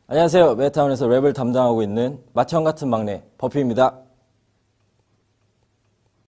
안녕하세요. 메타운에서 랩을 담당하고 있는 마천 같은 막내 버피입니다.